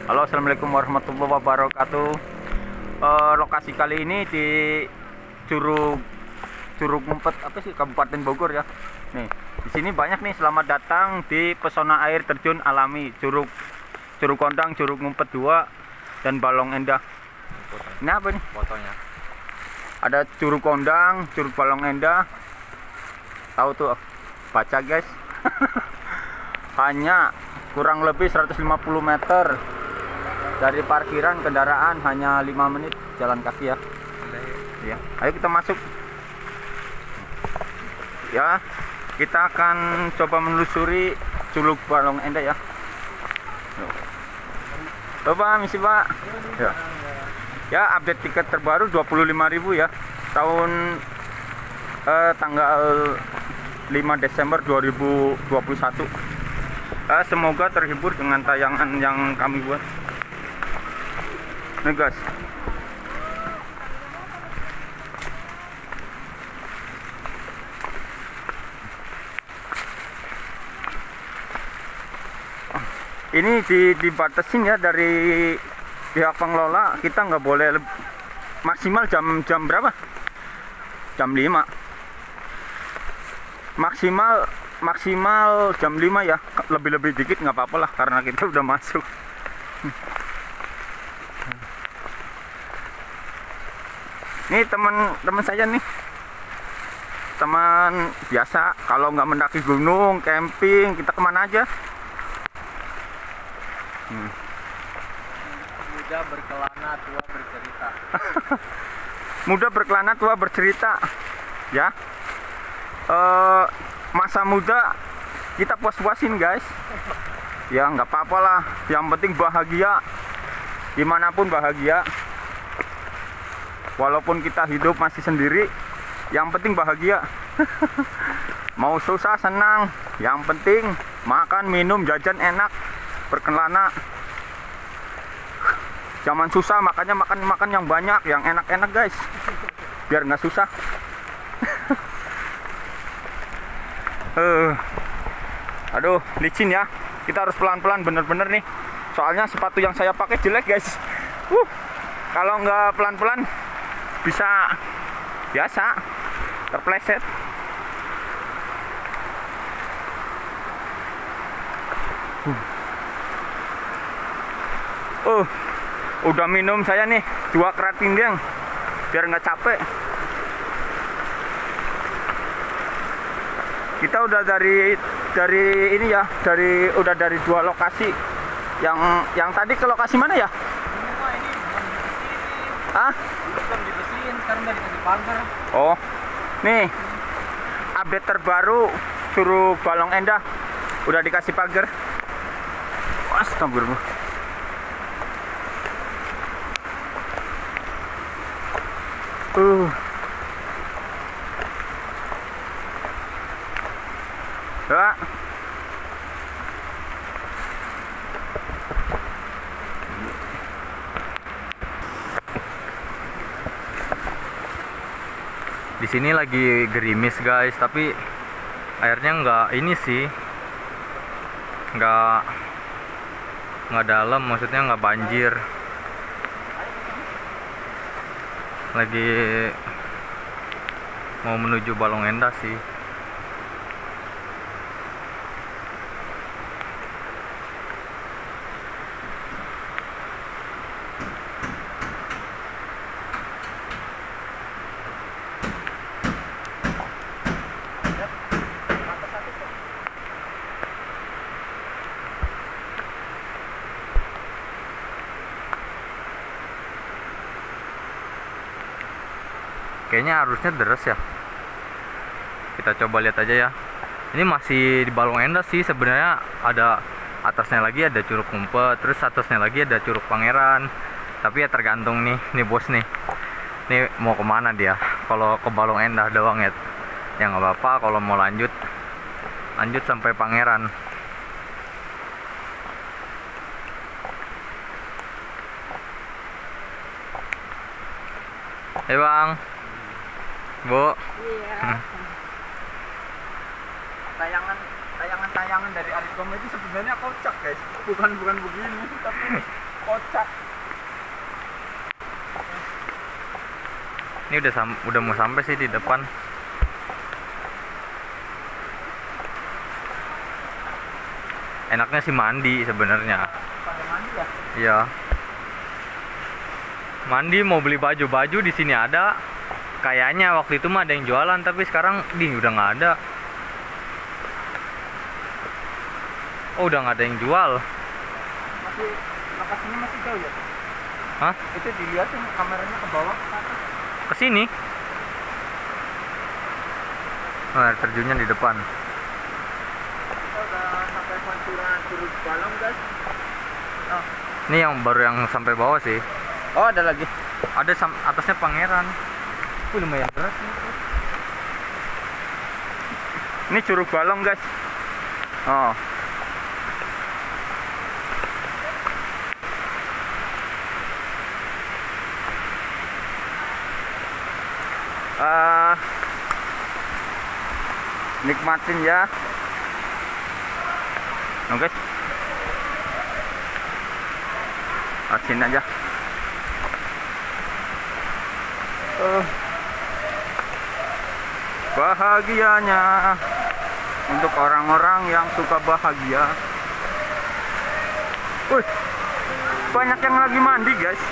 Halo, assalamualaikum warahmatullahi wabarakatuh. Lokasi kali ini di Curug Ngumpet apa sih, Kabupaten Bogor ya. Nih, di sini banyak nih. Selamat datang di pesona air terjun alami Curug Kondang, Curug Ngumpet 2 dan Balong Endah. Ini apa nih? Fotonya. Ada Curug Kondang, Curug Balong Endah. Tahu tuh, baca guys. Hanya kurang lebih 150 meter dari parkiran kendaraan, hanya 5 menit jalan kaki ya. Ya, ayo kita masuk. Ya, kita akan coba menelusuri Curug Balong Endah ya. Coba misi Pak. Ya. Ya, update tiket terbaru 25.000 ya. Tahun tanggal 5 Desember 2021. Semoga terhibur dengan tayangan yang kami buat. Nih guys, ini dibatasin ya dari pihak pengelola. Kita nggak boleh maksimal jam berapa? Jam 5 maksimal jam 5 ya. Lebih dikit nggak apa-apa lah, karena kita udah masuk. Ini teman saya nih, teman biasa. Kalau nggak mendaki gunung, camping, kita kemana aja? Muda berkelana, tua bercerita. Muda berkelana, tua bercerita ya. Masa muda kita puas-puasin guys ya, nggak apa-apa lah, yang penting bahagia. Dimanapun bahagia, walaupun kita hidup masih sendiri, yang penting bahagia. Mau susah senang, yang penting makan, minum, jajan enak, berkelana. Zaman susah makanya makan yang banyak, yang enak-enak guys, biar nggak susah. Aduh, licin ya. Kita harus pelan-pelan bener-bener nih. Soalnya sepatu yang saya pakai jelek guys. Kalau nggak pelan-pelan bisa biasa terpleset. Udah minum saya nih 2 keratin deng, biar nggak capek. Kita udah dari ini ya, udah dari 2 lokasi. Yang tadi ke lokasi mana ya? Belum dibersihin, sekarang udah dikasih pagar. Oh, nih update terbaru Curug Balong Endah udah dikasih pagar. Astagfirullah. Ya. Di sini lagi gerimis guys, tapi airnya nggak ini sih, nggak dalam, maksudnya nggak banjir. Lagi mau menuju Balong Endah sih. Kayaknya harusnya deres ya. Kita coba lihat aja ya. Ini masih di Balong Endah sih sebenarnya. Ada atasnya lagi ada Curug Ngumpet, terus atasnya lagi ada Curug Pangeran. Tapi ya tergantung nih bos nih. Nih mau kemana dia? Kalau ke Balong Endah doang ya nggak apa-apa. Kalau mau lanjut sampai Pangeran. Hei bang, Bu. Iya. Tayangan dari Aris Gom itu sebenarnya kocak guys, bukan begini, tapi Kocak. Ini udah mau sampai sih di depan. Enaknya sih mandi sebenarnya. Pakai mandi ya? Iya. Mandi mau beli baju di sini ada. Kayaknya waktu itu mah ada yang jualan, tapi sekarang udah nggak ada. Oh, udah nggak ada yang jual. Masih lokasinya masih jauh ya? Hah? Itu dilihatin kameranya ke bawah ke atas. Ke sini. Oh, air terjunnya di depan. Kita udah sampai pancuran Curug Balong, guys. Oh. Ini yang baru yang sampai bawah sih. Oh, ada lagi. Ada atasnya Pangeran. Lumayan berat nih. Ini Curug Balong, guys. Oh. Nikmatin ya. Nah, guys. Asin aja. Bahagianya untuk orang-orang yang suka bahagia. Wih, banyak yang lagi mandi, guys.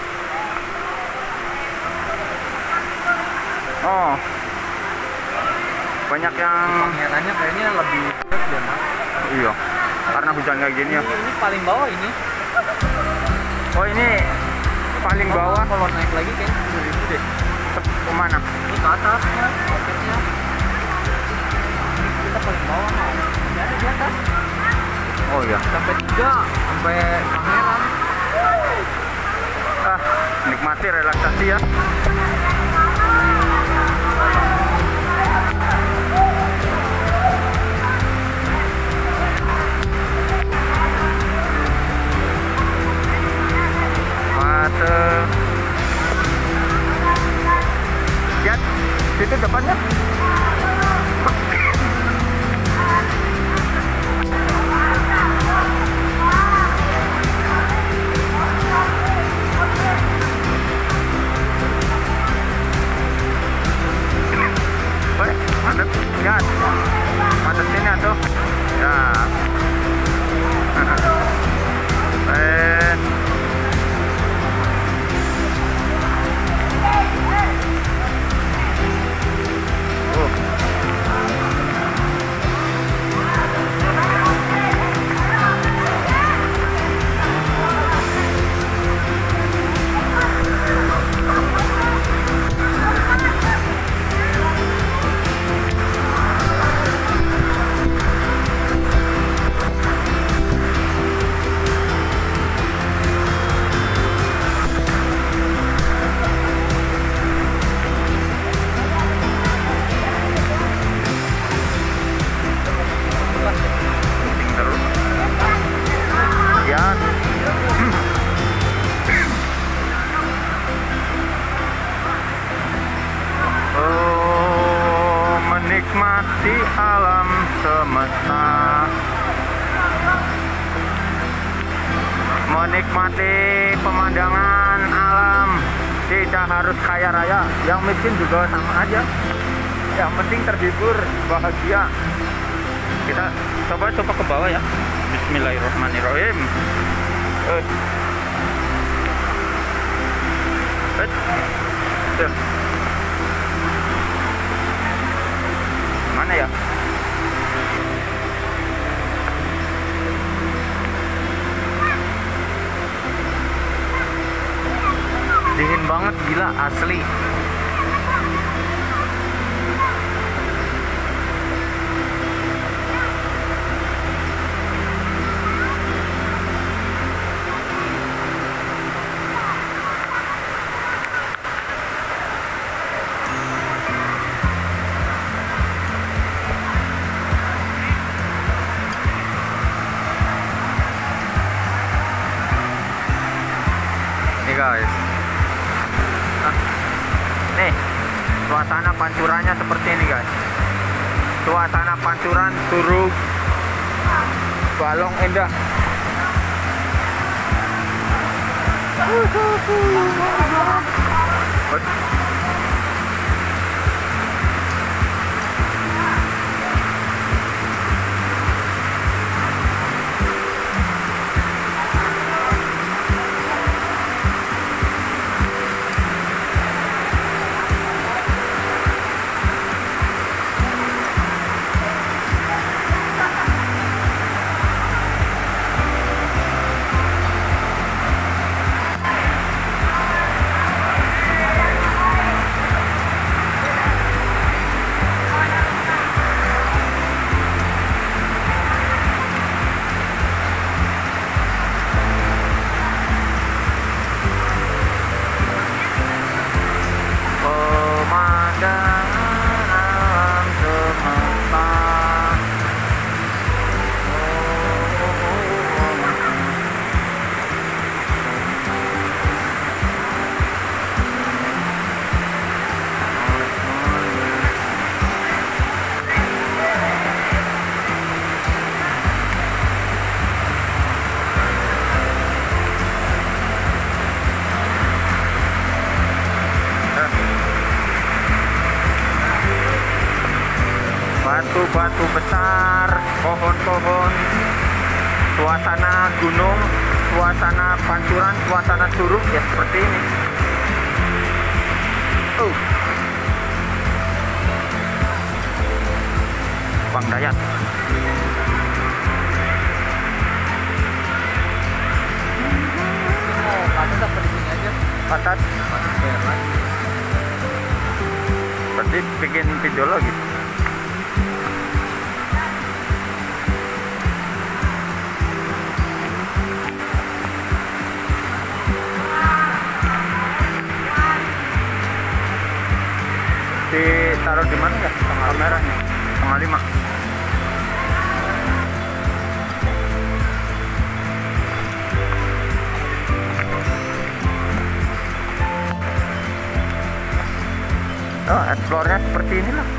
Oh, banyak yang Pangerannya kayaknya lebih dekat ya, Mas. iya, karena hujan kayak gini ya. Ini paling bawah ini. Oh, ini paling bawah. Kalau naik lagi kayaknya 10.000 deh. Kemana? Ini ke atasnya, roketnya. Kita paling bawah mau. Ini ada di atas. Oh iya. Sampai 3, sampai Pangeran. Nikmati relaksasi ya. Lihat, situ depannya. Woi, mantap. Lihat. Mantap sini atuh. Ya. Menikmati alam semesta, menikmati pemandangan alam. Tidak harus kaya raya, yang miskin juga sama aja. Yang penting terhibur, bahagia. Kita coba ke bawah ya. Bismillahirrahmanirrahim. Mana ya? Dingin banget, gila, asli. Guys, nih suasana pancurannya seperti ini, guys. Suasana pancuran Curug Balong Endah. Batu-batu besar, pohon-pohon, suasana gunung, suasana pancuran, suasana curug ya seperti ini. Bang Dayat. Patas apa di sini aja? Patat. Berarti bikin video lagi. Ditaruh di mana ya? Kameranya tanggal 5. Oh, explore-nya seperti inilah.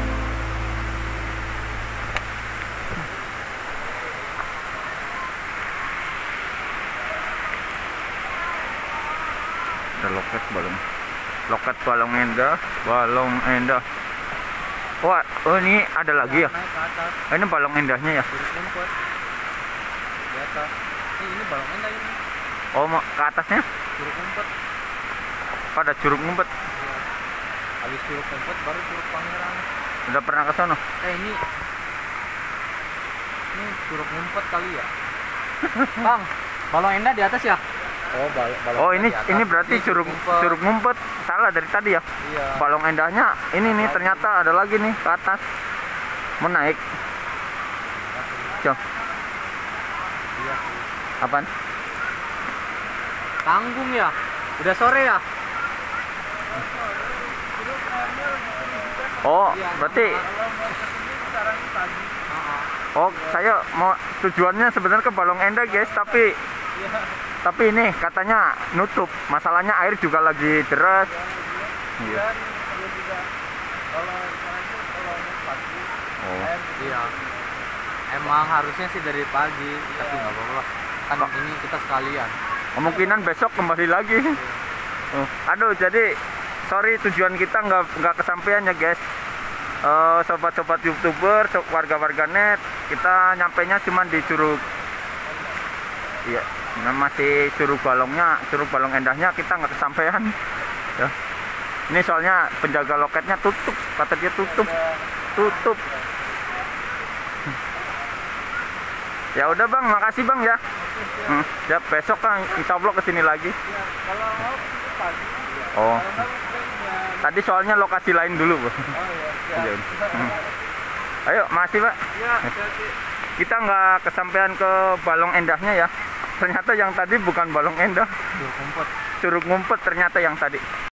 Ada loket balong. Loket Balong Endah, Balong Endah. Wah, oh ini ada lagi ya? Naik ke atas. Oh, ini Balong Endahnya ya? Curug ngumpet. Di atas. Ini balong endah ini. Oh, mau ke atasnya? Curug ngumpet. Pada curug ngumpet. Iya. Habis curug ngumpet baru curug Pangeran. Udah pernah ke sono? Ini curug ngumpet kali ya. Bang, balong endah di atas ya? Oh, balong Oh, endah di atas. ini berarti Ini curug ngumpet. Salah dari tadi ya? Iya. Balong Endahnya ini nih ternyata ada lagi nih ke atas. Mau naik. Coba. Iya. Apaan? Tanggung ya? Udah sore ya? Oh, Iya, berarti oh, saya mau tujuannya sebenarnya ke Balong Endah, guys, tapi ini katanya nutup. Masalahnya air juga lagi deras. Iya. Oh. Iya. Emang harusnya sih dari pagi, tapi nggak apa-apa. Kan ini kita sekalian. Kemungkinan besok kembali lagi. Oh. Aduh, jadi sorry tujuan kita nggak kesampaian ya, guys. Sobat-sobat YouTuber, warga-warga net, kita nyampainya cuma di Curug. Iya, nah masih Curug Balongnya, Curug Balong Endahnya kita nggak kesampaian. Ya. Ini soalnya penjaga loketnya tutup, kata dia tutup. Ya udah Bang, makasih Bang ya. Ya besok kan insya Allah kesini lagi. Oh. Tadi soalnya lokasi lain dulu, Bu. Ayo, makasih Pak. Kita nggak kesampaian ke Balong Endahnya ya. Ternyata yang tadi bukan Balong Endah. Curug ngumpet. Curug ngumpet ternyata yang tadi.